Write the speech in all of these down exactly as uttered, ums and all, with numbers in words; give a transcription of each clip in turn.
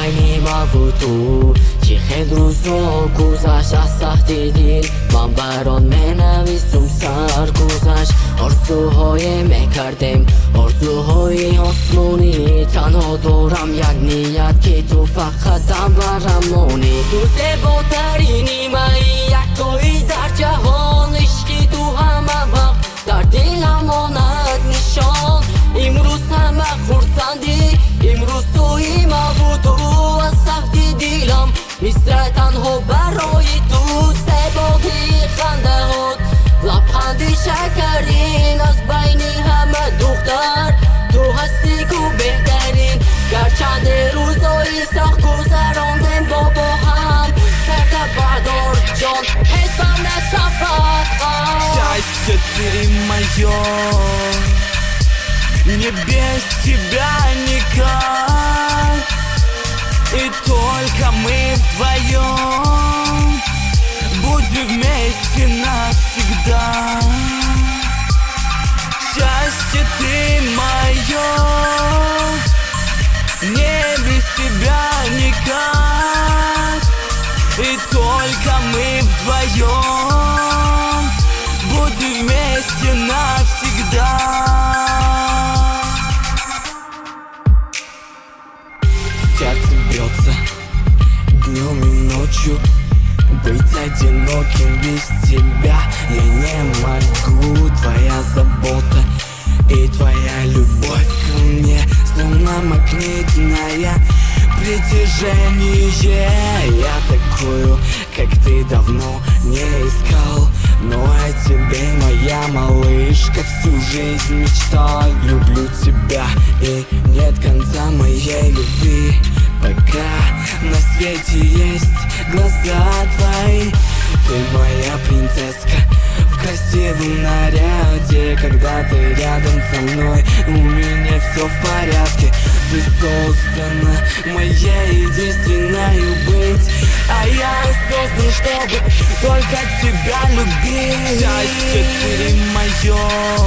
байни мавуту чихен рӯзо гузашт аз сахти дил ман барон менависум саргузашт орзуҳое мекардем орзуҳои осмонӣ танҳо дорам як ният ки ту фақатам барамонӣ ту зеботарини маи яктои дар ҷаҳон ишқи ту ҳама вақт дар дилам монад нишон имрӯз ҳама хурсандӣ имрӯз туи мавуду аз сахти дилам мисра танҳо барои ту себоди хандаҳот лабханди шакарин аз байни ҳама духтар ту ҳастӣ ку беҳтарин гарчанде рӯзои сахт гузарондем бо бо ҳам сарта бардор ҷон ҳеҷ вам нашавад ғам. Счастье ты моё, не без тебя никак, и только мы вдвоем будем вместе навсегда. Счастье ты мое, не без тебя никак, и только мы вдвоем будем вместе навсегда. Сердце бьется днем и ночью, быть одиноким без тебя я не могу. Твоя забота и твоя любовь ко мне словно магнитное притяжение. Я такую, как ты, давно не искал, но о тебе, моя малышка, всю жизнь мечтал. Люблю тебя и нет конца моей любви, пока на свете есть глаза твои. Ты моя принцесска в красивом наряде, когда ты рядом со мной, у меня все в порядке. Ты создана моей единственной быть, а я создан, чтобы только тебя любить. Счастье ты мое,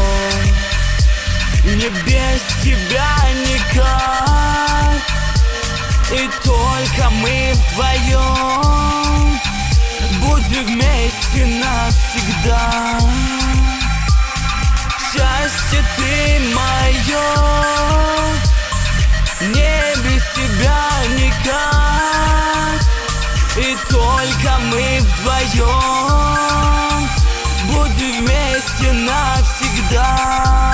не без тебя никак, и только мы вдвоем будем вместе навсегда. Счастье ты мое, не без тебя никак, и только мы вдвоем будем вместе навсегда.